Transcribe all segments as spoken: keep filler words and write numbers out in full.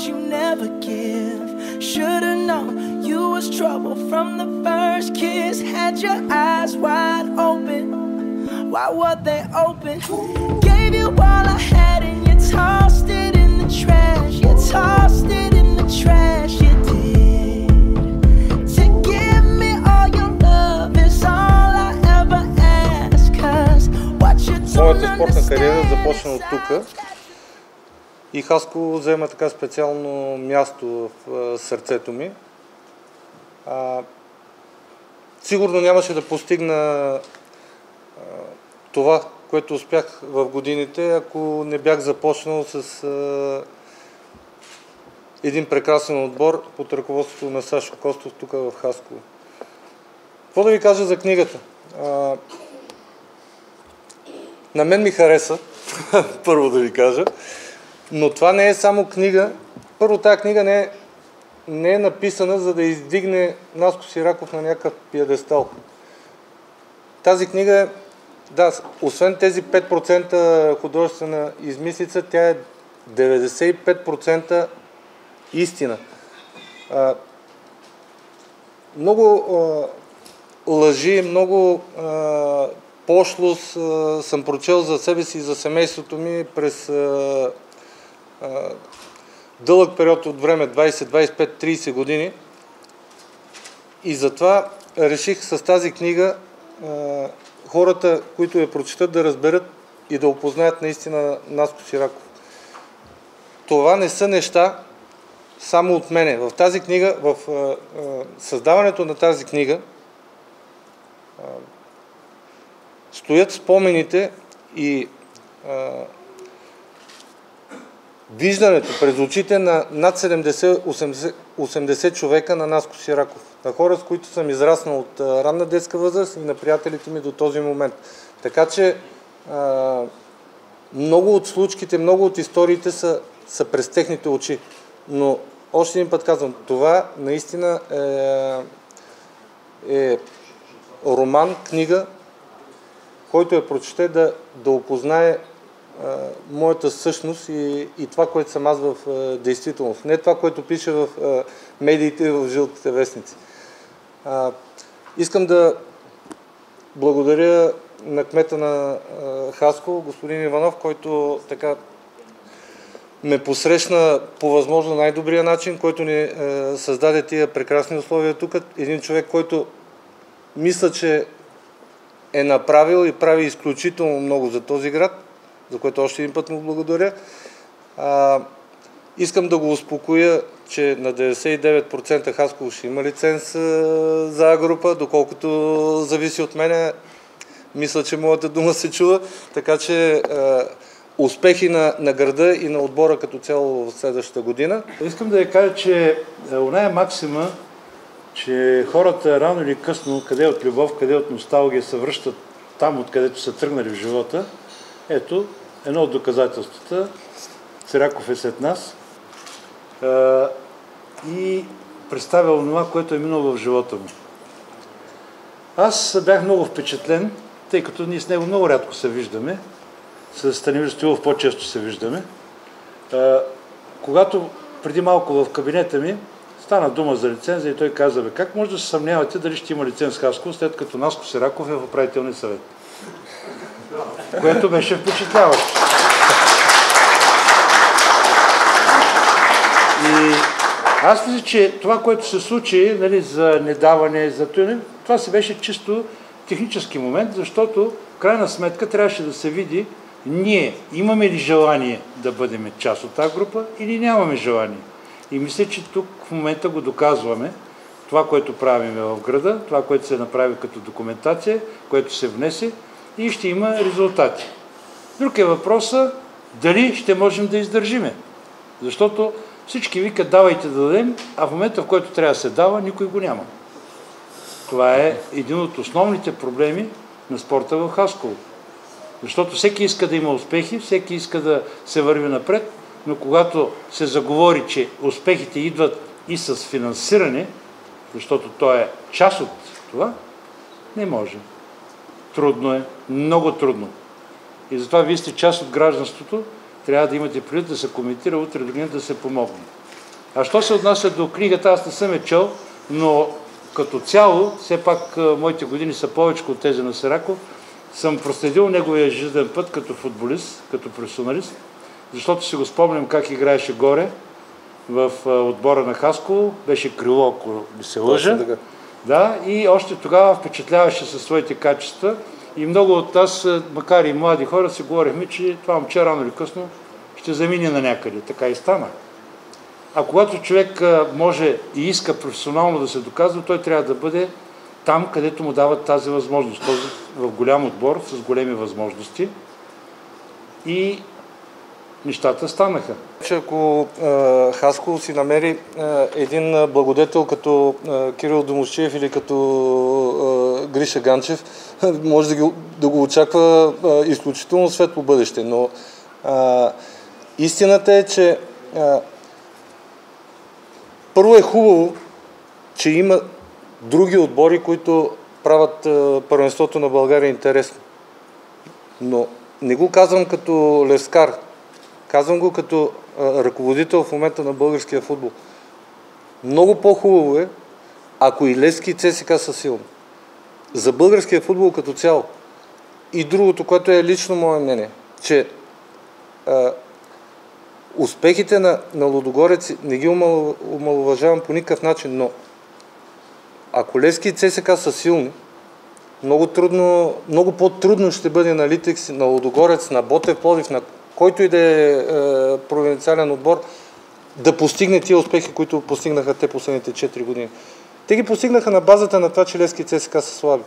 you never give. Should've known you was trouble from the first kiss. Had your eyes wide open. Why were they open? Gave you all I had and you tossed it in the trash. You tossed it in the trash, you did. To give me all your love is all I ever ask. Cause what you don't Моята спортна кариера започна от тук и Хасково взема така специално място в сърцето ми. А, сигурно нямаше да постигна а, това, което успях в годините, ако не бях започнал с а, един прекрасен отбор под ръководството на Сашо Костов тук в Хасково. Какво да ви кажа за книгата? А, на мен ми хареса, първо да ви кажа, но това не е само книга. Първо, тази книга не е, не е написана, за да издигне Наско Сираков на някакъв пиедестал. Тази книга е, да, освен тези пет процента художествена измислица, тя е деветдесет и пет процента истина. А, много а, лъжи, много а, пошлост а, съм прочел за себе си и за семейството ми през а, а, дълъг период от време, двайсет, двайсет и пет, трийсет години. И затова реших с тази книга а, хората, които я прочитат, да разберат и да опознаят наистина Наско Сираков. Това не са неща само от мене. В тази книга, в а, а, създаването на тази книга а, стоят спомените и а, виждането през очите на над седемдесет-осемдесет човека на Наско Сираков. На хора, с които съм израснал от а, ранна детска възраст и на приятелите ми до този момент. Така че а, много от случките, много от историите са, са през техните очи. Но още един път казвам, това наистина е, е роман, книга, който я прочете да, да опознае а, моята същност и, и това, което съм аз в а, действителност. Не това, което пише в а, медиите и в жълтите вестници. А, искам да благодаря на кмета на а, Хасково, господин Иванов, който така ме посрещна по възможно най-добрия начин, който ни е, създаде тия прекрасни условия тук. Един човек, който мисля, че е направил и прави изключително много за този град, за което още един път му благодаря. А, искам да го успокоя, че на деветдесет и девет процента Хасково ще има лиценз а, за А-група, доколкото зависи от мене. Мисля, че моята дума се чува, така че а, успехи на, на града и на отбора като цяло в следващата година. Искам да ви кажа, че оная максима, че хората рано или късно, къде от любов, къде от носталгия се връщат там, откъдето са тръгнали в живота. Ето, едно от доказателствата. Сираков е след нас и представя това, което е минало в живота му. Аз бях много впечатлен, тъй като ние с него много рядко се виждаме. С Станимир Стоилов по-често се виждаме. Когато преди малко в кабинета ми стана дума за лиценза и той каза, бе, как може да се съмнявате дали ще има лиценз Хасково, след като Наско Сираков е в управителния съвет? Което беше впечатляващо. И аз мисля, че това, което се случи, нали, за недаване, за това, това си беше чисто технически момент, защото в крайна сметка трябваше да се види ние имаме ли желание да бъдем част от тази група или нямаме желание. И мисля, че тук в момента го доказваме. Това, което правим в града, това, което се направи като документация, което се внесе и ще има резултати. Друг е въпросът дали ще можем да издържиме. Защото всички викат давайте да дадем, а в момента, в който трябва да се дава, никой го няма. Това е един от основните проблеми на спорта в Хасково. Защото всеки иска да има успехи, всеки иска да се върви напред, но когато се заговори, че успехите идват и с финансиране, защото то е част от това, не може. Трудно е, много трудно. И затова вие сте част от гражданството, трябва да имате предвид да се коментира, утре до ден да се помогне. А що се отнася до книгата, аз не съм я чел, но като цяло, все пак моите години са повече от тези на Сираков, съм проследил неговия жизнен път като футболист, като професионалист, защото си го спомням как играеше горе в отбора на Хасково, беше крило, ако ми се лъжа. Да, и още тогава впечатляваше със своите качества и много от нас, макар и млади хора, си говорихме, че това момче рано или късно ще замине на някъде. Така и стана. А когато човек може и иска професионално да се доказва, той трябва да бъде там, където му дават тази възможност. Този в голям отбор, с големи възможности. И нещата станаха. Че ако е, Хасково си намери е, един благодетел като е, Кирил Домусчиев или като е, Гриша Ганчев, може да, ги, да го очаква е, изключително светло бъдеще. Но е, истината е, че е, първо е хубаво, че има други отбори, които правят е, първенството на България интересно. Но не го казвам като левскар. Казвам го като а, ръководител в момента на българския футбол. Много по-хубаво е, ако и Левски и ЦСКА са силни. За българския футбол като цяло. И другото, което е лично мое мнение, че а, успехите на, на Лудогорец не ги умал, умалуважавам по никакъв начин, но ако Левски и ЦСКА са силни, много трудно, много по-трудно ще бъде на Литекс, на Лудогорец, на Ботев Пловдив, на който и да е, е провинциален отбор, да постигне тия успехи, които постигнаха те последните четири години. Те ги постигнаха на базата на това, че Левски и ЦСКА са слаби.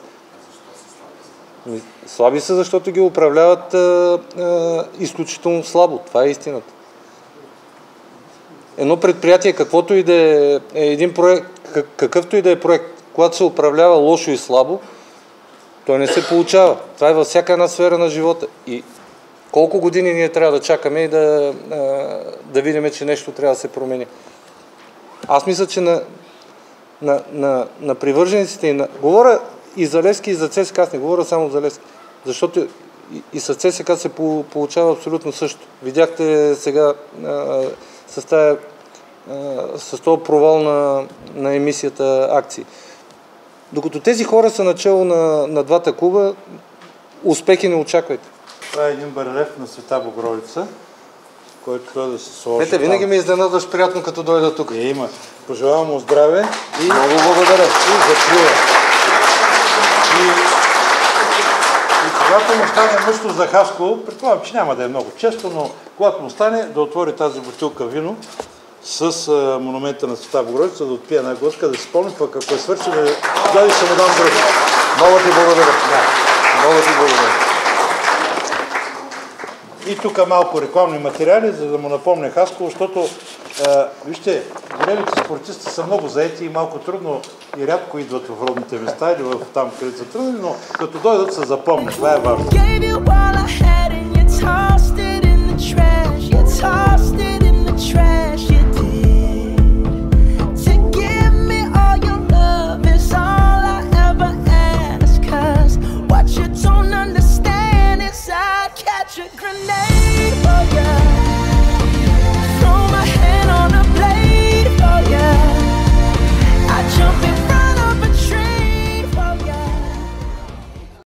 Слаби са, защото ги управляват е, е, изключително слабо. Това е истината. Едно предприятие, каквото и да е, е един проект, какъвто и да е проект, когато се управлява лошо и слабо, той не се получава. Това е във всяка една сфера на живота. И колко години ние трябва да чакаме и да, да видим, че нещо трябва да се промени. Аз мисля, че на, на, на, на привържениците и на... Говоря и за Левски, и за ЦСКА, аз не говоря само за Левски. Защото и, и с ЦСКА се получава абсолютно също. Видяхте сега а, с, тая, а, с този провал на, на емисията акции. Докато тези хора са начало на, на двата клуба, успехи не очаквайте. Това е един барелеф на Света Богородица, който трябва да се сложи. Ете, винаги ми изненадваш приятно, като дойда тук. Е, има. Пожелавам му здраве и много благодаря. И закрила. И, и когато му стане мъчно за Хасково, предполагам, че няма да е много често, но когато му стане, да отвори тази бутилка вино с а, монумента на Света Богородица, да отпие една глътка, да си спомни, пък ако е свършил, да даде ще му дам друг. Много ти благодаря. Да. Много ти благодаря. И тук малко рекламни материали, за да му напомня Хасково, защото, а, вижте, големите спортисти са много заети и малко трудно и рядко идват в родните места или в там, където са трудни, но като дойдат се запомнят. Това е важно.